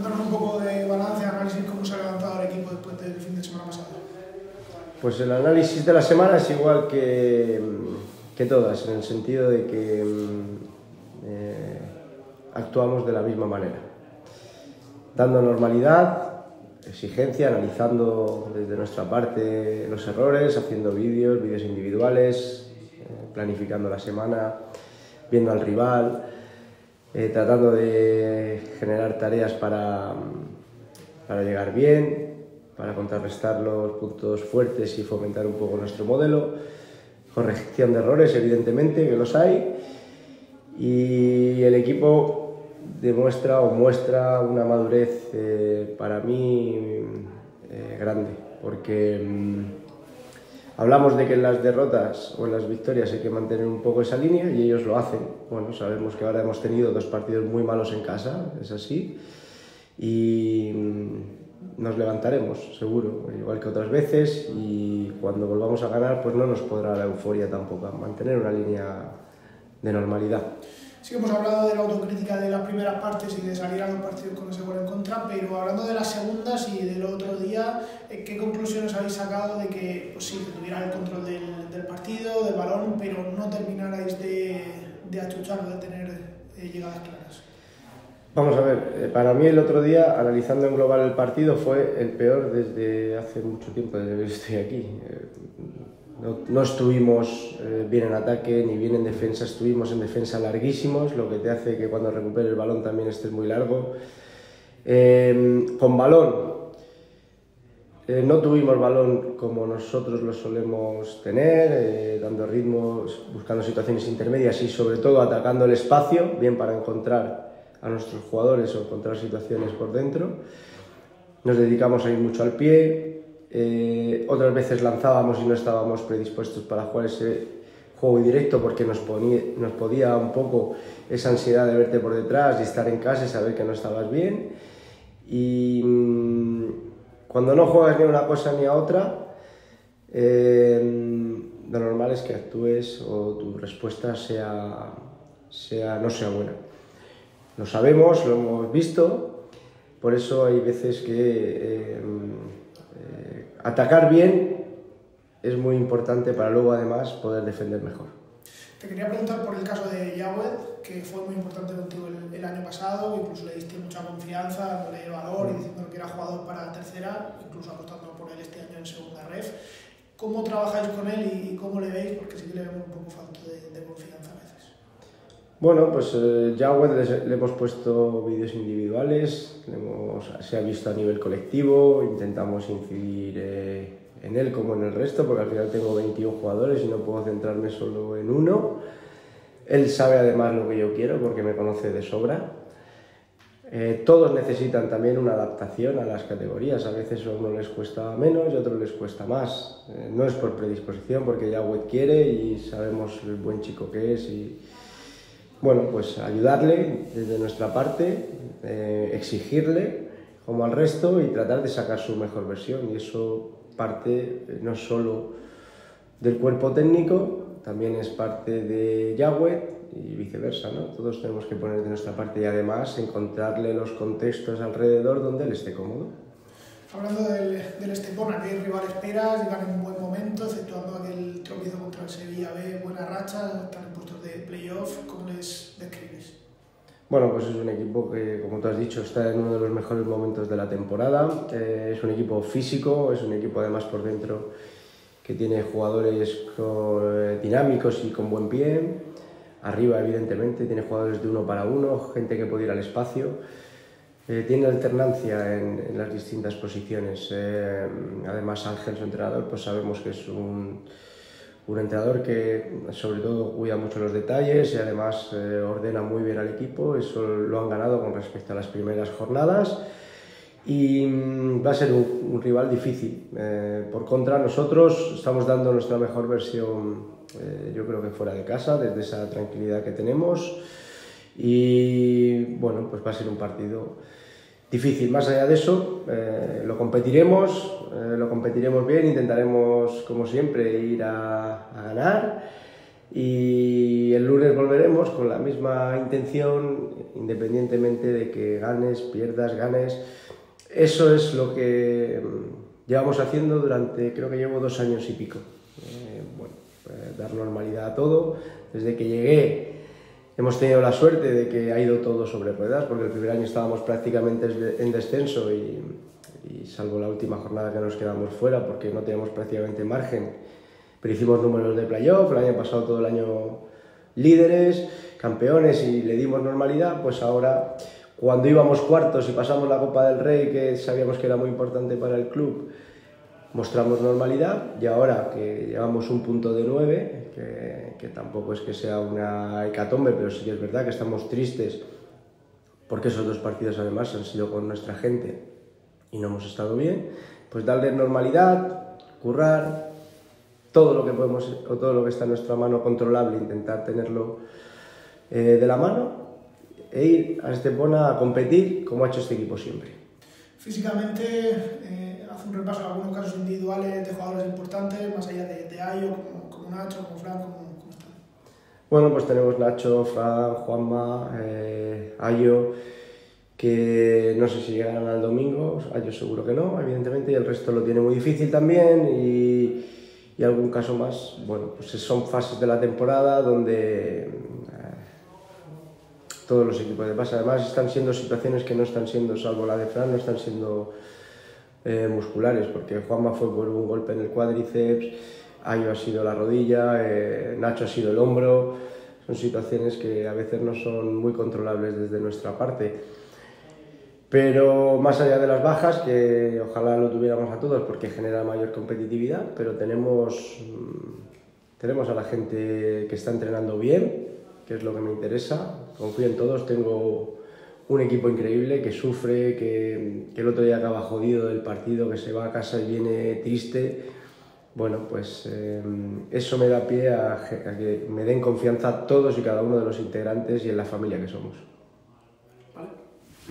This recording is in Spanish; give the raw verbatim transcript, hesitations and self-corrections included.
Cuéntanos un poco de balance, análisis, cómo se ha levantado el equipo después del fin de semana pasado. Pues el análisis de la semana es igual que, que todas, en el sentido de que eh, actuamos de la misma manera, dando normalidad, exigencia, analizando desde nuestra parte los errores, haciendo vídeos, vídeos individuales, eh, planificando la semana, viendo al rival, eh, tratando de generar tareas para, para llegar bien, para contrarrestar los puntos fuertes y fomentar un poco nuestro modelo, corrección de errores, evidentemente, que los hay, y el equipo demuestra o muestra una madurez eh, para mí eh, grande, porque mmm, hablamos de que en las derrotas o en las victorias hay que mantener un poco esa línea y ellos lo hacen. Bueno, sabemos que ahora hemos tenido dos partidos muy malos en casa, es así, y mmm, nos levantaremos, seguro, igual que otras veces, y cuando volvamos a ganar, pues no nos podrá la euforia tampoco, mantener una línea de normalidad. Sí que hemos hablado de la autocrítica de las primeras partes y de salir a los partidos con ese gol en contra, pero hablando de las segundas y del otro día, ¿qué conclusiones habéis sacado de que, pues sí, que tuvierais el control del, del partido, del balón, pero no terminarais de, de achuchar, de tener eh, llegadas claras? Vamos a ver, para mí el otro día, analizando en global el partido, fue el peor desde hace mucho tiempo, desde que estoy aquí. No, no estuvimos eh, bien en ataque ni bien en defensa, estuvimos en defensa larguísimos, lo que te hace que cuando recupere el balón también estés muy largo. Eh, con balón, eh, no tuvimos balón como nosotros lo solemos tener, eh, dando ritmos, buscando situaciones intermedias y sobre todo atacando el espacio, bien para encontrar a nuestros jugadores o encontrar situaciones por dentro. Nos dedicamos a ir mucho al pie. Eh, otras veces lanzábamos y no estábamos predispuestos para jugar ese juego directo porque nos, ponía, nos podía un poco esa ansiedad de verte por detrás y estar en casa y saber que no estabas bien. Y mmm, cuando no juegas ni a una cosa ni a otra, eh, lo normal es que actúes o tu respuesta sea, sea, no sea buena. Lo sabemos, lo hemos visto, por eso hay veces que eh, eh, atacar bien es muy importante para luego además poder defender mejor. Te quería preguntar por el caso de Jauet, que fue muy importante contigo el, el año pasado, incluso le diste mucha confianza, dándole valor y diciendo que era jugador para tercera, incluso apostando por él este año en segunda ref. ¿Cómo trabajáis con él y cómo le veis? Porque sí que le vemos un poco falta de, de confianza a veces. Bueno, pues eh, Jauet le, le hemos puesto vídeos individuales, le hemos, se ha visto a nivel colectivo, intentamos incidir eh, en él como en el resto, porque al final tengo veintiún jugadores y no puedo centrarme solo en uno. Él sabe además lo que yo quiero porque me conoce de sobra. Eh, todos necesitan también una adaptación a las categorías, a veces a uno les cuesta menos y a otros les cuesta más. Eh, no es por predisposición, porque Jauet quiere y sabemos el buen chico que es. Y, bueno, pues ayudarle desde nuestra parte, eh, exigirle como al resto y tratar de sacar su mejor versión, y eso parte eh, no solo del cuerpo técnico, también es parte de Jauet y viceversa, ¿no? Todos tenemos que poner de nuestra parte y además encontrarle los contextos alrededor donde él esté cómodo. Hablando del, del Estepona, ¿qué rival esperas? Llegan en un buen momento, exceptuando aquel tropiezo contra el Sevilla B, buena racha, están en puestos de playoff. ¿Cómo les describes? Bueno, pues es un equipo que, como tú has dicho, está en uno de los mejores momentos de la temporada. Eh, es un equipo físico, es un equipo además por dentro que tiene jugadores con, eh, dinámicos y con buen pie. Arriba, evidentemente, tiene jugadores de uno para uno, gente que puede ir al espacio. Eh, tiene alternancia en, en las distintas posiciones. Eh, además, Ángel, su entrenador, pues sabemos que es un, un entrenador que sobre todo cuida mucho los detalles y además eh, ordena muy bien al equipo. Eso lo han ganado con respecto a las primeras jornadas y mm, va a ser un, un rival difícil. Eh, por contra, nosotros estamos dando nuestra mejor versión, eh, yo creo que fuera de casa, desde esa tranquilidad que tenemos. Y bueno, pues va a ser un partido difícil. Más allá de eso, eh, lo competiremos, eh, lo competiremos bien, intentaremos como siempre ir a, a ganar y el lunes volveremos con la misma intención, independientemente de que ganes, pierdas, ganes. Eso es lo que llevamos haciendo durante, creo que llevo dos años y pico. Eh, bueno, eh, dar normalidad a todo. Desde que llegué hemos tenido la suerte de que ha ido todo sobre ruedas, porque el primer año estábamos prácticamente en descenso y, y salvo la última jornada que nos quedamos fuera porque no teníamos prácticamente margen, pero hicimos números de playoff, el año pasado todo el año líderes, campeones y le dimos normalidad. Pues ahora, cuando íbamos cuartos y pasamos la Copa del Rey, que sabíamos que era muy importante para el club, mostramos normalidad, y ahora que llevamos un punto de nueve, que, que tampoco es que sea una hecatombe, pero sí que es verdad que estamos tristes porque esos dos partidos además han sido con nuestra gente y no hemos estado bien, pues darle normalidad, currar, todo lo que podemos, o todo lo que está en nuestra mano controlable, intentar tenerlo eh, de la mano e ir a Estepona a competir como ha hecho este equipo siempre. Físicamente, eh, hace un repaso de algunos casos individuales de jugadores importantes, más allá de, de Ayo, como, como Nacho, como Fran, como, como están. Bueno, pues tenemos Nacho, Fran, Juanma, eh, Ayo, que no sé si llegarán al domingo, Ayo seguro que no, evidentemente, y el resto lo tiene muy difícil también, y, y algún caso más. Bueno, pues son fases de la temporada donde todos los equipos de base, además están siendo situaciones que no están siendo, salvo la de Fran, no están siendo eh, musculares, porque Juanma fue por un golpe en el cuádriceps, Ayo ha sido la rodilla, eh, Nacho ha sido el hombro. Son situaciones que a veces no son muy controlables desde nuestra parte, pero más allá de las bajas, que ojalá lo tuviéramos a todos porque genera mayor competitividad, pero tenemos, tenemos a la gente que está entrenando bien, que es lo que me interesa. Confío en todos, tengo un equipo increíble que sufre, que, que el otro día acaba jodido del partido, que se va a casa y viene triste. Bueno, pues eh, eso me da pie a, a que me den confianza todos y cada uno de los integrantes y en la familia que somos.